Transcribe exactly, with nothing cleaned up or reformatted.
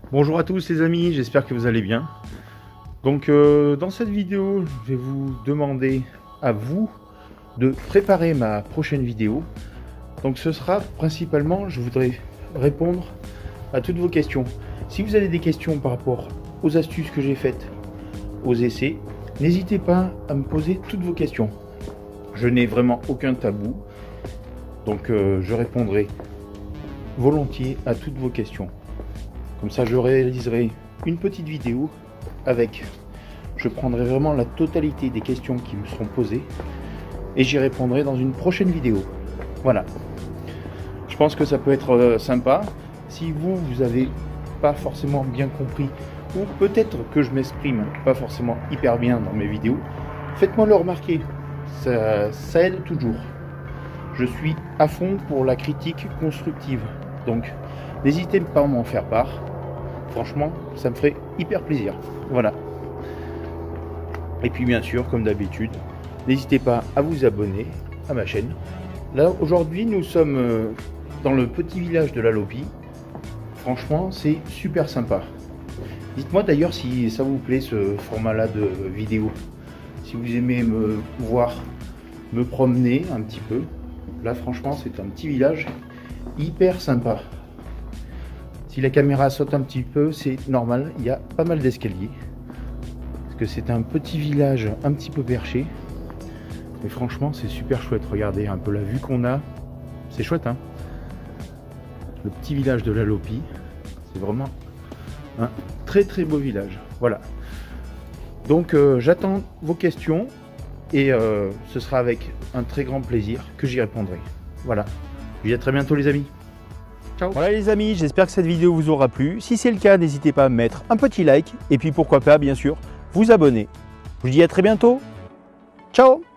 Bonjour à tous les amis, j'espère que vous allez bien. Donc euh, dans cette vidéo, je vais vous demander à vous de préparer ma prochaine vidéo. Donc ce sera principalement, je voudrais répondre à toutes vos questions. Si vous avez des questions par rapport aux astuces que j'ai faites, aux essais, n'hésitez pas à me poser toutes vos questions. Je n'ai vraiment aucun tabou, donc euh, je répondrai volontiers à toutes vos questions. Comme ça, je réaliserai une petite vidéo avec, je prendrai vraiment la totalité des questions qui me seront posées et j'y répondrai dans une prochaine vidéo. Voilà. Je pense que ça peut être euh, sympa. Si vous, vous avez pas forcément bien compris, ou peut-être que je m'exprime pas forcément hyper bien dans mes vidéos, faites-moi le remarquer. Ça, ça aide toujours. Je suis à fond pour la critique constructive. Donc, n'hésitez pas à m'en faire part. Franchement, ça me ferait hyper plaisir. Voilà. Et puis bien sûr, comme d'habitude, n'hésitez pas à vous abonner à ma chaîne. Là, aujourd'hui, nous sommes dans le petit village de la Lopie. Franchement, c'est super sympa. Dites-moi d'ailleurs si ça vous plaît ce format-là de vidéo. Si vous aimez me voir me promener un petit peu. Là, franchement, c'est un petit village hyper sympa. Si la caméra saute un petit peu, c'est normal, il y a pas mal d'escaliers. Parce que c'est un petit village un petit peu perché. Mais franchement, c'est super chouette. Regardez un peu la vue qu'on a. C'est chouette, hein? Le petit village de la Lopie. C'est vraiment un très très beau village. Voilà. Donc, euh, j'attends vos questions. Et euh, ce sera avec un très grand plaisir que j'y répondrai. Voilà. Je vous dis à très bientôt les amis. Ciao. Voilà les amis, j'espère que cette vidéo vous aura plu. Si c'est le cas, n'hésitez pas à mettre un petit like et puis pourquoi pas bien sûr vous abonner. Je vous dis à très bientôt. Ciao.